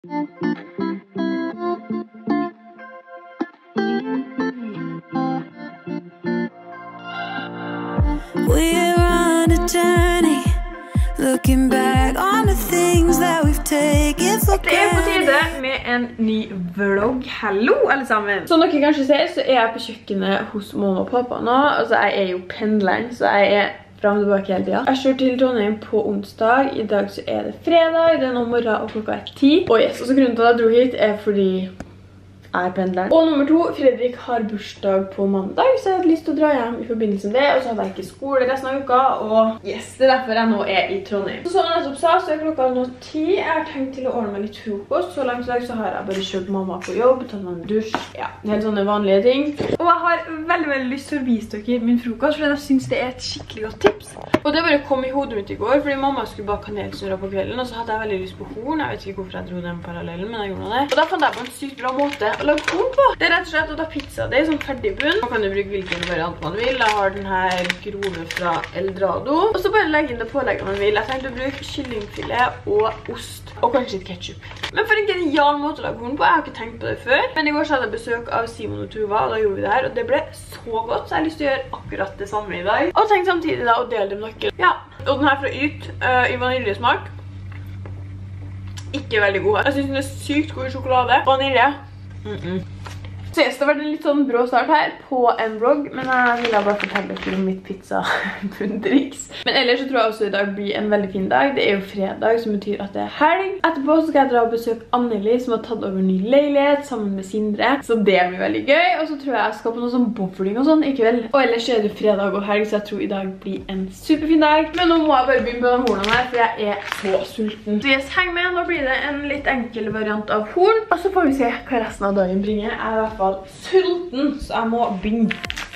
We're on a journey, looking back on the things that we've taken for granted. Det på tide med en ny vlogg. Hallo alle sammen. Som dere kanskje ser, så jeg på kjøkkenet hos mamma og pappa nå. Altså jeg jo pendleren, så jeg frem og tilbake hele tiden. Jeg kjørte til Trondheim på onsdag. I dag så det fredag. Det nå morgen og klokka 10. Og yes, og så grunnen til at jeg dro hit fordi jeg pendleren. Og nummer 2, Fredrik har bursdag på mandag, så jeg hadde lyst til å dra hjem i forbindelse med det. Og så hadde jeg ikke skole resten av uka, og yes, det derfor jeg nå i Trondheim. Så som jeg nettopp sa, så klokka nå 10. Jeg har tenkt til å ordne meg litt frokost. Så langt i dag så har jeg bare kjørt mamma på jobb, tatt meg en dusj. Ja, helt sånne vanlige ting. Og jeg har veldig lyst til å vise dere min frokost, for jeg synes det et skikkelig godt tips. Og det bare kom i hodet mitt i går, fordi mamma skulle bake kanelsnurrer på kvelden, og så hadde jeg veldig lyst på horn. Jeg vet ikke hvorfor jeg dro den parallellen, men jeg gjorde det. Og da fant jeg på en sykt bra måte å lage horn på. Det rett og slett å ta pizza. Det sånn ferdig bunn. Man kan jo bruke hvilken variant man vil. Jeg har den her grove fra Eldorado. Og så bare legge inn det pålegget man vil. Jeg tenkte å bruke kyllingfilet og ost. Og kanskje litt ketchup. Men for en genial måte å lage horn på. Jeg har ikke tenkt på det før. Men i går så hadde jeg besøk av Simon og Tuva, og da gjorde vi det her. Og det ble så godt, så jeg har lyst til å gjøre akkurat det samme i dag. Og tenk samtidig da å dele det med dere. Ja, og den her fra Yt i vaniljesmak. Ikke veldig god. Jeg synes den sykt god i sjokolade. Vanilje. Så yes, det har vært en litt sånn brå start her på en vlogg, men jeg ville bare fortelle dere om mitt pizza-triks. Men ellers så tror jeg også i dag blir en veldig fin dag. Det jo fredag, som betyr at det helg. Etterpå så skal jeg dra og besøke Anneli, som har tatt over ny leilighet sammen med Sindre. Så det blir veldig gøy, og så tror jeg jeg skal på noe sånn bowling og sånn i kveld. Og ellers så det fredag og helg, så jeg tror i dag blir en superfin dag. Men nå må jeg bare begynne på den hornen her, for jeg så sulten. Så yes, heng med, nå blir det en litt enkel variant av horn. Og så får vi se hva resten av dagen bringer. Jeg i hvert fall sulten, så jeg må begynne.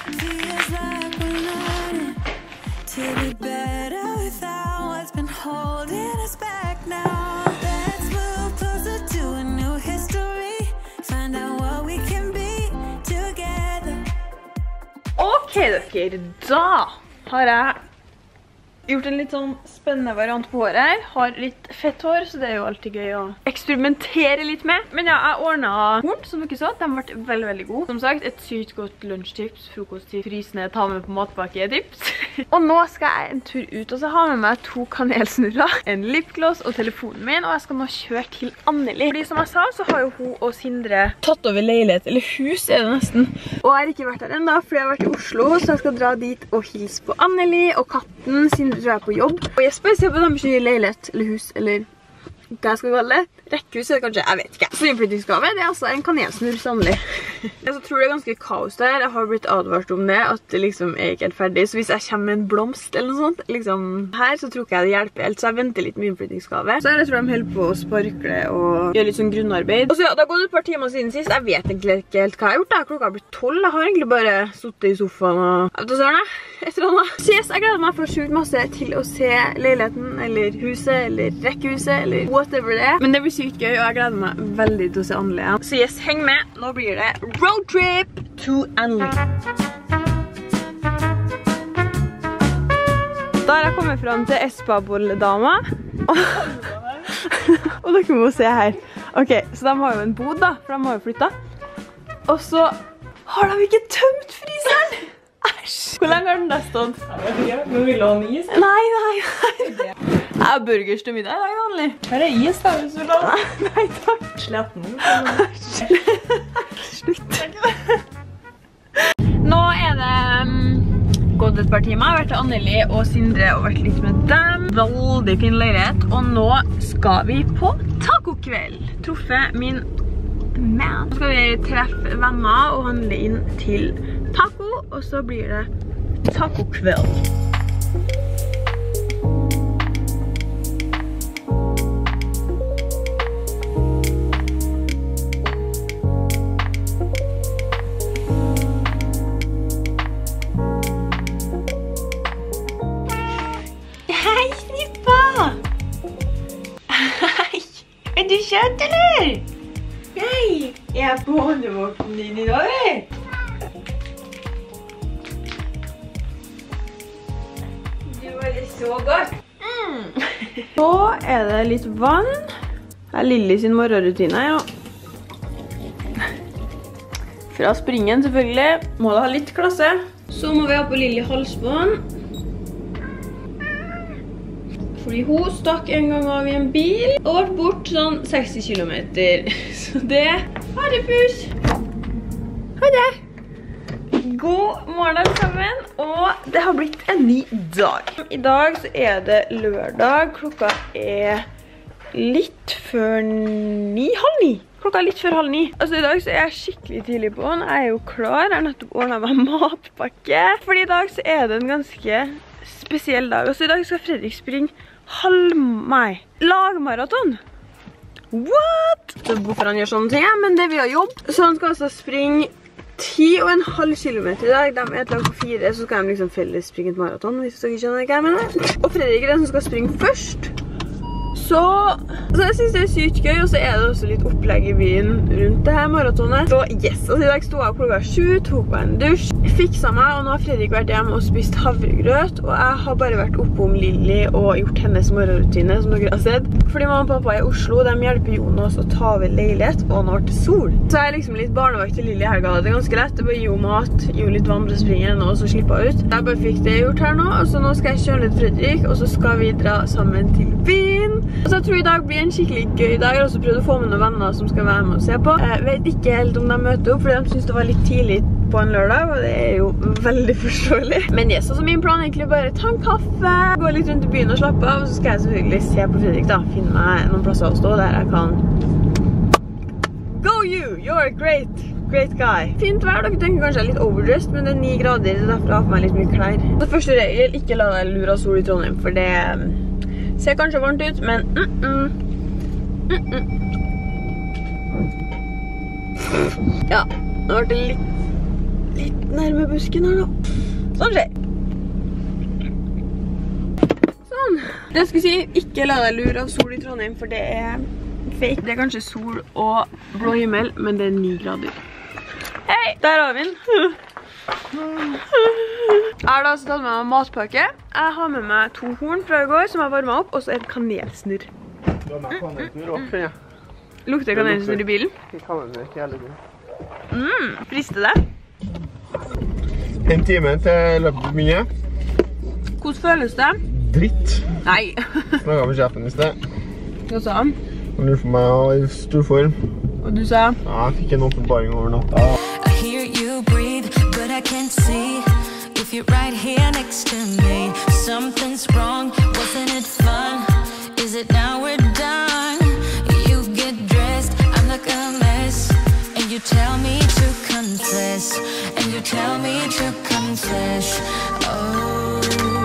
Ok dere, da har jeg gjort en litt sånn spennende variant på håret her. Har litt fett hår, så det jo alltid gøy å eksperimentere litt med. Men ja, jeg ordnet horn, som dere så. De ble veldig gode. Som sagt, et sykt godt lunsjtips, frokosttips, frysende, ta med på matpakke-tips. Og nå skal jeg en tur ut, og så har jeg med meg 2 kanelsnurrer, en lipgloss og telefonen min, og jeg skal nå kjøre til Anneli. Fordi som jeg sa, så har jo hun og Sindre tatt over leilighet, eller hus det nesten. Og jeg har ikke vært der enda, fordi jeg har vært i Oslo, så jeg skal dra dit og hilse på Anneli og katten. Sindre tror jeg på jobb. Og jeg spør seg på deres nye leilighet, eller hus, eller hva jeg skal kalle det. Rekkehus er det kanskje, jeg vet ikke. Så innflyttingsgave, det altså en kanelsnurr sannelig. Jeg tror det ganske kaos der. Jeg har blitt advart om det, at det liksom ikke helt ferdig. Så hvis jeg kommer med en blomst eller noe sånt, liksom her, så tror ikke jeg det hjelper helt. Så jeg venter litt med innflyttingsgave. Så jeg tror de holder på å sparkle og gjøre litt sånn grunnarbeid. Og så ja, det har gått et par timer siden sist. Jeg vet egentlig ikke helt hva jeg har gjort. Klokka har blitt 12. Jeg har egentlig bare suttet i sofaen og jeg vet ikke hva et eller annet. Så yes, jeg gleder meg for sjukt masse til å se leiligheten, eller huset, eller rekkehuset, eller whatever det er. Men det blir sykt gøy, og jeg gleder meg veldig til å se Anneli. Så yes, heng med. Nå blir det roadtrip to Anneli. Da har jeg kommet frem til Espa-bolledama. Og dere må se her. Ok, så de har jo en bod da, for de har jo flyttet. Og så har de ikke tømt fryseren. Æsj! Hvor lenge har den der stått? Jeg vet ikke, men vil du ha en is? Nei. Jeg har burgers til middag i dag, Anneli. Her er is da, hvis du vil ha. Nei, takk. Sletten. Slutt. Nå det gått et par timer. Jeg har vært til Anneli og Sindre og vært litt med dem. Veldig fin leilighet. Og nå skal vi på tacokveld. Truffet min man. Nå skal vi treffe venner og handle inn til taco, og så blir det tacokveld. Hei, Snippa! Hei! Er du kjøtt, eller? Hei! Jeg på håndevåkten din i dag, Så godt. Så det litt vann. Det er Lilly sin morgenrutine, ja. Fra springen selvfølgelig. Må da ha litt klasse. Så må vi ha på Lilly halsbånd. Fordi hun stakk en gang av i en bil og vært bort sånn 60 kilometer. Så det... Ha det, pus! Ha det! God morgen alle sammen, og det har blitt en ny dag. I dag så er det lørdag. Klokka er litt før 9, halv 9. Klokka er litt før halv 9. Altså i dag så er jeg skikkelig tidlig på den. Jeg er jo klar, jeg har nettopp ordnet meg matpakke. Fordi i dag så er det en ganske spesiell dag. Altså i dag skal Fredrik springe lagmaraton. What? Så hvorfor han gjør sånne ting, men det vil ha jobb. Så han skal altså springe 10,5 kilometer i dag. De er et lag på 4, så skal de liksom felles springe et maraton, hvis dere skjønner hva jeg mener. Og Fredrik er den som skal springe først. Så jeg synes det er sykt gøy, og så er det også litt opplegg i byen rundt det her maratonet. Så yes, altså i dag stod jeg klokka 7, tok meg en dusj, fiksa meg, og nå har Fredrik vært hjemme og spist havregrøt, og jeg har bare vært oppe om Lilly og gjort hennes morgenrutine, som dere har sett. Fordi mamma og pappa er i Oslo, de hjelper Jonas å ta over leilighet, og nå har det sol. Så jeg er liksom litt barnevakt til Lilly i helga. Det er ganske lett, det er bare gi henne mat, gi henne litt vann til å springe henne, og så slipper hun ut. Jeg bare fikk det gjort her nå, og så nå skal jeg kjøre litt Fredrik, og så skal vi dra sammen til byen. Så jeg tror i dag blir en skikkelig gøy dag. Jeg har også prøvd å få med noen venner som skal være med og se på. Jeg vet ikke helt om de møter opp, fordi de synes det var litt tidlig på en lørdag, og det er jo veldig forståelig. Men yes, altså min plan er egentlig bare ta en kaffe, gå litt rundt i byen og slappe av, og så skal jeg selvfølgelig se på Fredrik da, finne meg noen plasser å stå der jeg kan. Go you! You're a great guy. Fint vær, dere tenker kanskje jeg er litt overdressed, men det er 9 grader, så derfor har jeg på meg litt mye klær. Så første regel, ikke la deg lure av sol i Trondheim, for det ser kanskje varmt ut, men Ja, nå ble det litt nærme busken her da. Sånn skjer. Sånn. Det jeg skulle si, ikke la deg lure av sol i Trondheim, for det er fake. Det er kanskje sol og blå himmel, men det er 9 grader. Hei, der har vi den. Jeg har da også tatt med meg matpakke. Jeg har med meg 2 horn fra i går som jeg varmet opp, og så et kanelsnurr. Du har med kanelsnurr også, ja. Lukter kanelsnurr i bilen? Kanelsnurr, ikke hele tiden. Frister det? En time til løpet mye. Hvordan føles det? Dritt. Nei. Snakket med sjefen i sted. Hva sa han? Han lurte for meg i stor form. Og du sa? Ja, jeg fikk en åpenbaring over natta. I hear you breathe, but I can't see if you're right here next to me. Something's wrong, wasn't it fun? Is it now we're done? You get dressed, I'm like a mess, and you tell me to confess, and you tell me to confess. Oh,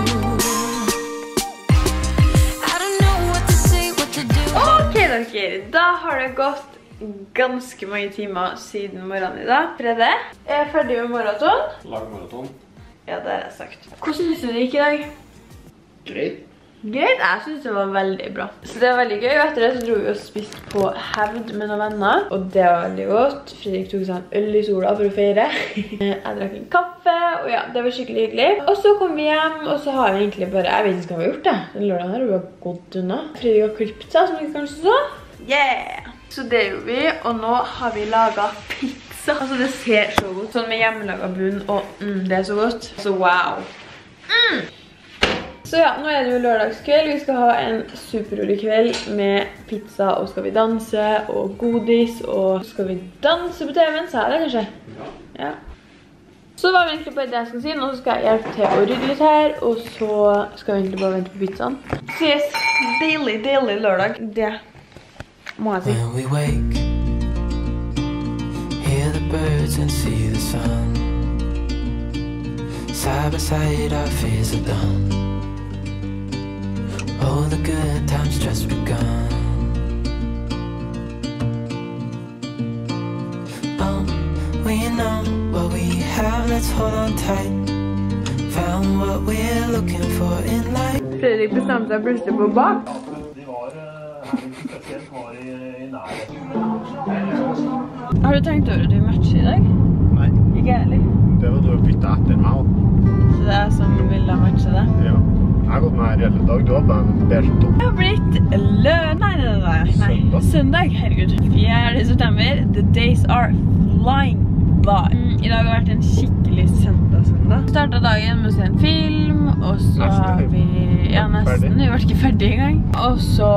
I don't know what to say, what to do. Ok dere, da har det gått ganske mange timer siden morgenen i dag. Fredrik, er jeg ferdig med maraton? Lagmaraton. Ja, det har jeg sagt. Hvordan synes du det gikk i dag? Greit. Greit? Jeg synes det var veldig bra. Så det var veldig gøy, og etter det så dro vi og spiste på Hevd med noen venner. Og det var veldig godt. Fredrik tok seg en øl i sola for å feire. Jeg drakk en kaffe, og ja, det var skikkelig hyggelig. Og så kom vi hjem, og så har vi egentlig bare, jeg vet ikke hva vi har gjort det. Den lørdagen her har vi bare gått unna. Fredrik har klippet seg, som dere kanskje så. Yeah! Så det gjorde vi, og nå har vi laget pizza. Altså det ser så godt, sånn med hjemmelaget bunn, og det er så godt. Så wow! Så ja, nå er det jo lørdagskveld. Vi skal ha en superrolig kveld med pizza, og skal vi danse, og godis, og skal vi danse på TV-en, sa jeg det kanskje? Ja. Så var vi egentlig bare det jeg skal si. Nå skal jeg hjelpe til å rydde litt her, og så skal vi egentlig bare vente på pizzaen. Så yes, deilig lørdag. Det må jeg si. When we wake, hear the birds and see the sun. Side by side our fears are done. Oh, the good times just begun. Oh, we know what we have, let's hold on tight. Found what we're looking for in life. Fredrik bestemte seg plutselig på bak. Har du tenkt over at du matcher i dag? Nei. Ikke heller. Det var du å bytte etter meg også. Så det er som vil ha matche det? Ja. Jeg har gått med her hele dag. Du har bare en beige topp. Det har blitt søndag, herregud. 4. september. The days are flying by. I dag har vært en skikkelig søndag. Startet dagen med å se en film, og så har vi... Ja, nesten. Vi var ikke ferdig engang. Og så...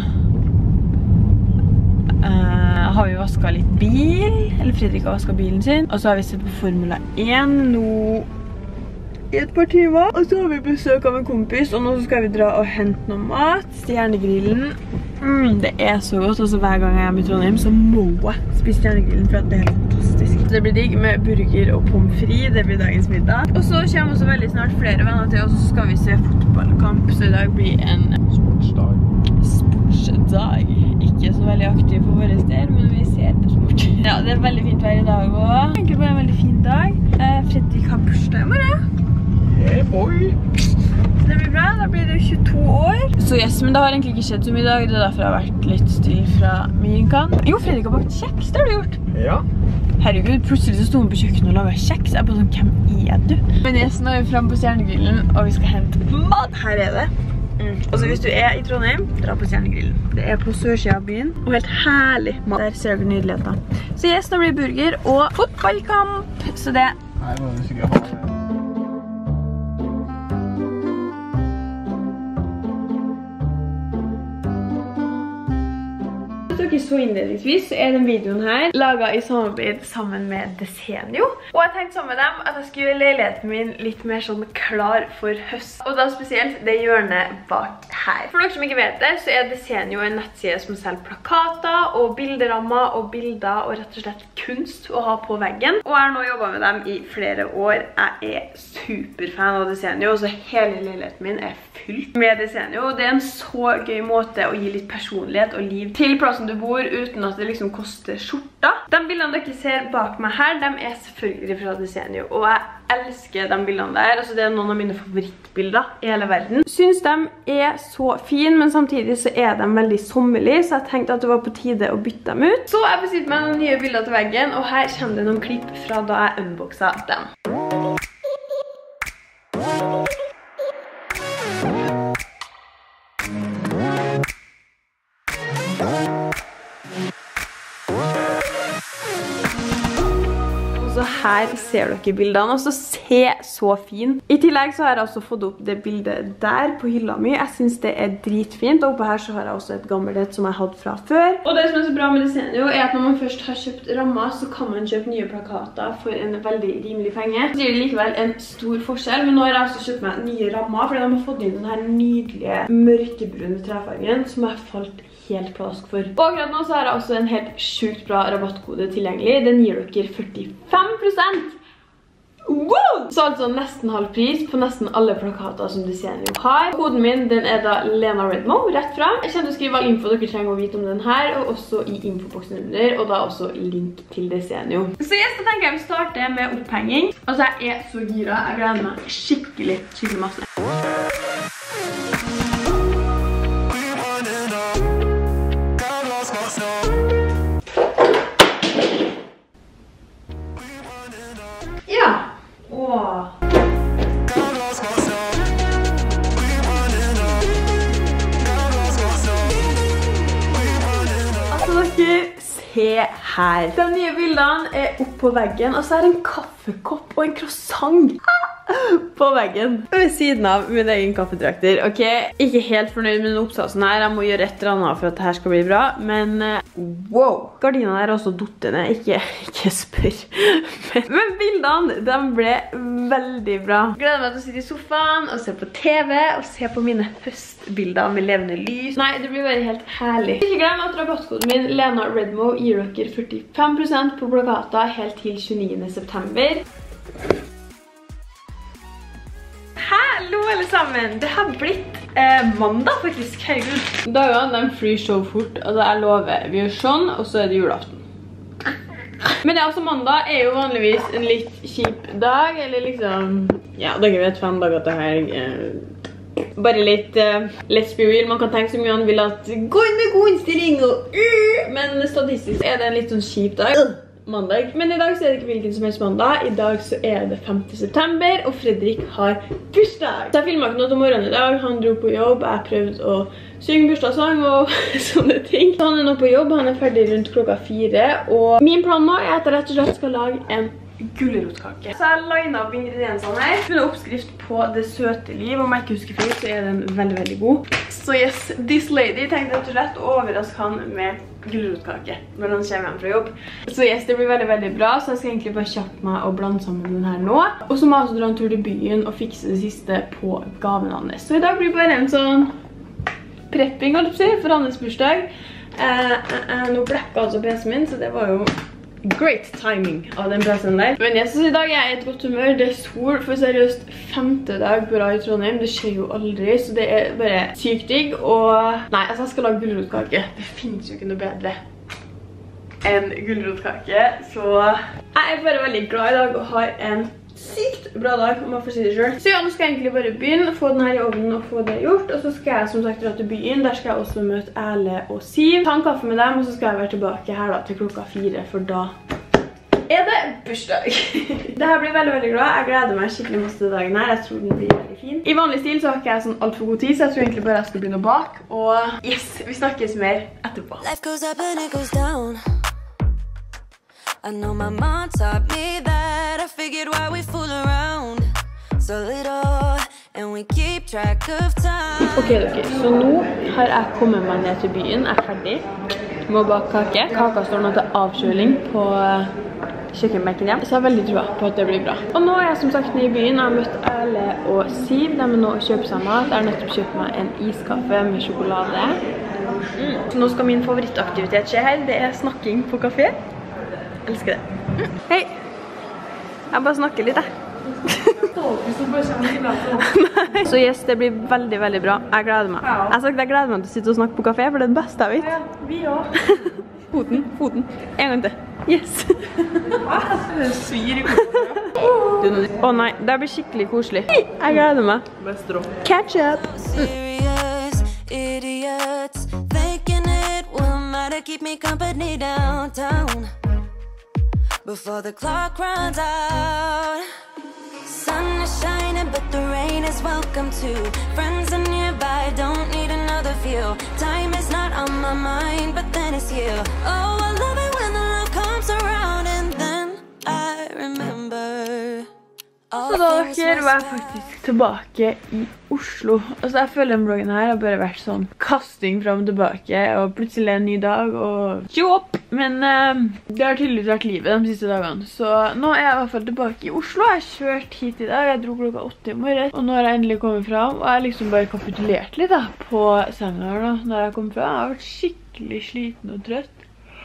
har vi vasket litt bil, eller Fredrik har vasket bilen sin, og så har vi sett på Formula 1 nå i et par timer, og så har vi besøk av en kompis, og nå skal vi dra og hente noe mat, Stjernegrillen. Det er så godt, altså hver gang jeg er med i Trondheim så må jeg spise Stjernegrillen, for det er helt fantastisk. Det blir digg med burger og pommes frites, det blir dagens middag. Og så kommer også veldig snart flere venner til oss, og så skal vi se fotballkamp, så i dag blir en sportsdag. Ikke så veldig aktiv på våre steder, men vi ser på sport. Ja, det er veldig fint vær i dag også. Egentlig bare en veldig fin dag. Fredrik har bursdag i morgen. Yeah, boy! Det blir bra, da blir det 22 år. Så yes, men det har egentlig ikke skjedd så mye i dag. Det er derfor jeg har vært litt still fra min kant. Jo, Fredrik har bakt kjeks, det har du gjort. Ja. Herregud, plutselig så sto han på kjøkkenet og laget kjeks. Jeg er bare sånn, hvem er du? Men yes, nå er vi fremme på Stjernegrillen, og vi skal hente mat. Her er det. Og så hvis du er i Trondheim, dra på Stjernegrillen. Det er på sørsiden av byen, og helt herlig mat. Der ser du nydeligheter. Så yes, nå blir det burger og fotballkamp. Så det... Nei, må du sikkert ha det. Så innledningsvis så er den videoen her laget i samarbeid sammen med Desenio. Og jeg tenkte sammen med dem at jeg skulle gjøre leiligheten min litt mer sånn klar for høst. Og da spesielt det hjørnet bak her. For dere som ikke vet det, så er Desenio en nettside som selger plakater og bilderammer og bilder og rett og slett kunst å ha på veggen. Og jeg har nå jobbet med dem i flere år. Jeg er superfan av Desenio, så hele leiligheten min er fylt med Desenio. Det er en så gøy måte å gi litt personlighet og liv til plassen du bor uten at det liksom koster skjorta. De bildene dere ser bak meg her, de er selvfølgelig fra Desenio, og jeg elsker de bildene der. Altså, det er noen av mine favorittbilder i hele verden. Synes de er så fine, men samtidig så er de veldig sommerlige, så jeg tenkte at det var på tide å bytte dem ut. Så jeg bestilte meg noen nye bilder til veggen, og her kommer det noen klipp fra da jeg unboxet dem. Så her ser dere bildene, altså se så fin. I tillegg så har jeg også fått opp det bildet der på hylla mi. Jeg synes det er dritfint, og oppe her så har jeg også et gammelt som jeg hadde fra før. Og det som er så bra med Desenio er at når man først har kjøpt rammer, så kan man kjøpe nye plakater for en veldig rimelig penge. Så gir det likevel en stor forskjell, men nå har jeg også kjøpt meg nye rammer, fordi de har fått inn den her nydelige mørkebrune trefargen som jeg falt helt plask for. Og akkurat nå så har jeg også en helt sjukt bra rabattkode tilgjengelig. Den gir dere 45%. Wow! Så altså nesten halv pris på nesten alle plakater som Desenio har. Koden min, den er da Lena Redmo, rett fra. Jeg kommer til å skrive all info dere trenger å vite om den her, og også i infoboksen under, og da også link til Desenio. Så yes, da tenker jeg vi starter med opphenging. Altså, jeg er så gira. Jeg gleder meg skikkelig masse. Se her. De nye bildene er oppe på veggen, og så er det en kaffekopp og en croissant på veggen ved siden av min egen kaffetrakter. Ok, ikke helt fornøyd med den oppsatsen her. Jeg må gjøre et eller annet for at dette skal bli bra, men wow! Gardinene er også dottene, ikke spør. Men bildene, de ble veldig bra. Gleder meg til å sitte i sofaen og se på TV og se på mine høstbilder med levende lys. Nei, det blir bare helt herlig. Ikke glem at rabattkoden min, Lena Redmo, gir dere 45% på plakater helt til 29. september. Hallo alle sammen! Det har blitt mandag faktisk, herregud. Dagene de flyr så fort, altså jeg lover. Vi gjør sånn, og så er det julaften. Men det er også mandag er jo vanligvis en litt kjip dag, eller liksom, ja, dere vet 5 dager til helg. Bare litt let's be real. Man kan tenke så mye man vil at gå inn med god innstilling, men statistisk er det en litt sånn kjip dag. mandag. Men i dag så er det ikke hvilken som helst mandag. I dag så er det 5. september, og Fredrik har bursdag. Så jeg filmet ikke noe til morgenen i dag. Han dro på jobb, jeg prøvde å synge bursdagssang og sånne ting. Så han er nå på jobb, han er ferdig rundt klokka 4, og min plan nå er at jeg rett og slett skal lage en gulrotkake. Så jeg linet opp ingrediensene her. Jeg finner oppskrift på Det søte liv. Om jeg ikke husker feil, så er den veldig, veldig god. Så yes, this lady tenkte rett og slett å overraske han med gulrotkake når han kommer hjem fra jobb. Så yes, det blir veldig, veldig bra. Så jeg skal egentlig bare kjappe meg og blande sammen den her nå. Og så må jeg også dra en tur til byen og fikse det siste på gaven hans. Så i dag blir det bare en sånn prepping, for hans bursdag. Nå blekket altså PC-en min, så det var jo great timing av den pressen der. Men jeg synes i dag er jeg i et godt humør. Det er sol for seriøst 5. dag på rad i Trondheim. Det skjer jo aldri, så det er bare sykt digg. Og nei, altså jeg skal lage gulrotkake. Det finnes jo ikke noe bedre enn gulrotkake. Så jeg er bare veldig glad i dag og har en sykt bra dag, om jeg får si det selv. Så ja, nå skal jeg egentlig bare begynne, få den her i ovnen og få det gjort. Og så skal jeg som sagt dra til byen. Der skal jeg også møte Erle og Siv. Ta en kaffe med dem, og så skal jeg være tilbake her da til klokka 4, for da er det bursdag. Det her blir veldig, veldig glad. Jeg gleder meg skikkelig masse til dagen her. Jeg tror den blir veldig fin. I vanlig stil så har ikke jeg sånn alt for god tid, så jeg tror egentlig bare jeg skal begynne å bake. Og yes, vi snakkes mer etterpå. Life goes up and it goes down. I know my mom taught me that. I figured why we fool around so little and we keep track of time. Ok, dere, så nå har jeg kommet meg ned til byen. Jeg er ferdig. Må bake kake. Kaka står nå til avkjøling på kjøkkenbenken hjem. Så jeg har veldig tro på at det blir bra. Og nå er jeg som sagt nede i byen. Jeg har møtt Erle og Siv. De er nå å kjøpe seg mat. Jeg har nettopp kjøpt meg en iskaffe med sjokolade. Så nå skal min favorittaktivitet skje her. Det er snakking på kafé. Jeg elsker det. Hei! Jeg bare snakker litt, Så yes, det blir veldig, veldig bra. Jeg gleder meg. Jeg har sagt jeg gleder meg til å sitte og snakke på kafé, for det er det beste jeg vet. Ja, vi også. Foten. En gang til. Yes. Det svir i koden. Å nei, det blir skikkelig koselig. Jeg gleder meg. Catch up! Serious idiots thinking it will matter, keep me company downtown before the clock runs out. Sun is shining but the rain is welcome too. Friends are nearby, don't need another view. Time is not on my mind, but then it's you. Oh, I love it when the love comes around, and then I remember. Så da dere var jeg faktisk tilbake i Oslo. Altså jeg føler den vloggen her har bare vært sånn kasting frem og tilbake, og plutselig en ny dag, og jobb. Men det har tydeligvis vært livet de siste dagene. Så nå er jeg i hvert fall tilbake i Oslo. Jeg har kjørt hit i dag, jeg dro klokka 8 i morgen, og nå har jeg endelig kommet frem. Og jeg har liksom bare kapitulert litt da, på senga her nå, når jeg kom frem. Jeg har vært skikkelig sliten og trøtt.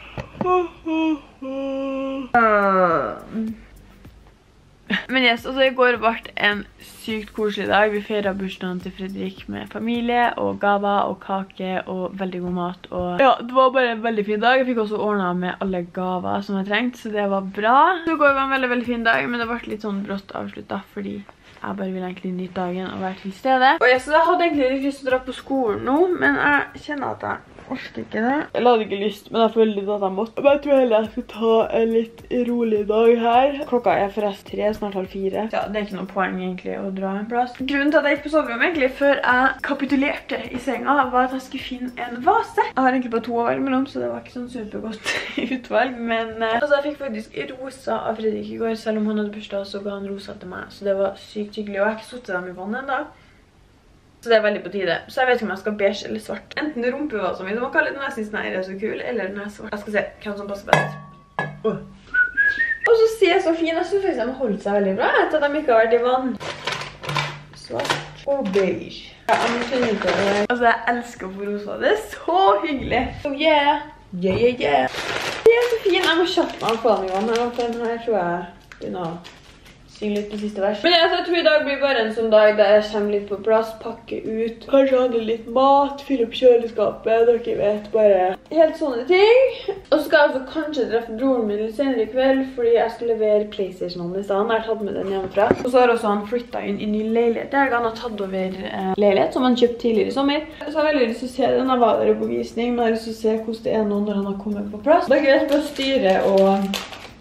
Men yes, altså i går ble en sykt koselig dag. Vi feiret bursdagen til Fredrik med familie og gaver og kake og veldig god mat. Og ja, det var bare en veldig fin dag. Jeg fikk også ordnet med alle gaver som jeg trengte, så det var bra. Så i går var en veldig, veldig fin dag, men det ble litt sånn brått avsluttet, fordi jeg bare ville egentlig nyte dagen og være til stede. Og yes, jeg hadde egentlig litt lyst til å dra på skolen nå, men jeg kjenner at jeg orsker ikke det. Jeg hadde ikke lyst, men jeg følte litt at jeg måtte. Men jeg tror heller jeg skal ta en litt rolig dag her. Klokka er forresten 3, snart 3:30. Ja, det er ikke noe poeng egentlig å dra en plass. Grunnen til at jeg gikk på soverommet egentlig før jeg kapitulerte i senga, var at jeg skulle finne en vase. Jeg har egentlig bare 2 å velge mellom, så det var ikke sånn supergodt utvalg. Men altså, jeg fikk faktisk rosa av Fredrik i går. Selv om han hadde bursdag, så ga han rosa til meg. Så det var sykt hyggelig, og jeg har ikke suttet dem i vannet enda. Så det er veldig på tide. Så jeg vet ikke om jeg skal beige eller svart. Enten rumpevasen min, du må kalle den jeg synes den her er så kul, eller den er svart. Jeg skal se hvem som passer best. Og så ser jeg så fin. Jeg synes faktisk de har holdt seg veldig bra etter at de ikke har vært i vann. Svart og beige. Ja, jeg må finne ut av det. Altså, jeg elsker å få rosa. Det er så hyggelig. Oh yeah. Yeah. Det er så fin. Jeg må kjappe meg på den i vann. For den her tror jeg begynner å synge litt på siste vers. Men jeg tror i dag blir bare en sånn dag der jeg kommer litt på plass, pakker ut, kanskje handle litt mat, fylle opp kjøleskapet, dere vet, bare helt sånne ting. Og så skal jeg også kanskje treffe broren min litt senere i kveld, fordi jeg skal levere PlayStationen i stedet. Jeg har tatt med den hjemmefra. Og så har også han flyttet inn i ny leilighet. Han har tatt over leilighet som han kjøpte tidligere i sommer. Så jeg har veldig lyst til å se den. Jeg var der på visning, men jeg har lyst til å se hvordan det er nå når han har kommet på plass. Dere vet, på styret og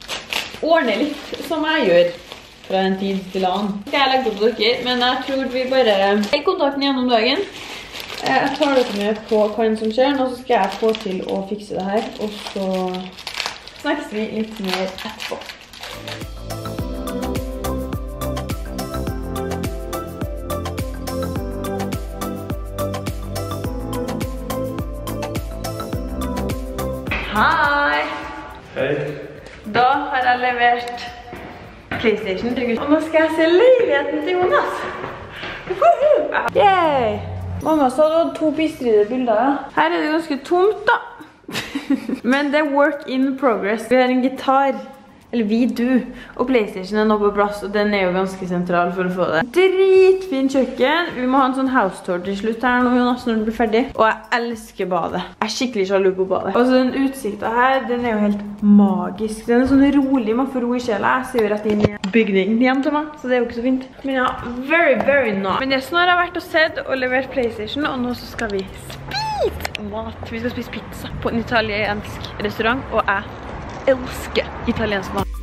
ordne litt som jeg gjør fra en tid til annen. Skal jeg legge opp dere, men jeg tror vi bare holder kontakten gjennom dagen. Jeg tar dere med på hva som skjer, og så skal jeg få til å fikse det her, og så snakkes vi litt mer etterpå. Hei! Hei. Da har jeg levert PlayStation til Gustav. Og nå skal jeg se leiligheten til Jonas. Yay! Mamma sa du hadde 2 pistride bilder, ja. Her er det ganske tomt da. Men det er work in progress. Vi har en gitar. Eller du. Og PlayStation er nå på plass, og den er jo ganske sentral for å få det. Dritfin kjøkken. Vi må ha en sånn house tour til slutt her nå, Jonas, når den blir ferdig. Og jeg elsker badet. Jeg er skikkelig sjalu på badet. Og så den utsikten her, den er jo helt magisk. Den er sånn rolig, man får ro i sjela. Jeg ser jo rett inn i bygningen hjem til meg, så det er jo ikke så fint. Men ja, very, very nice. Men yes, nå har jeg vært og sett og levert PlayStation, og nå så skal vi spise mat. Vi skal spise pizza på en italiensk restaurant, og jeg elsker italiensk mat.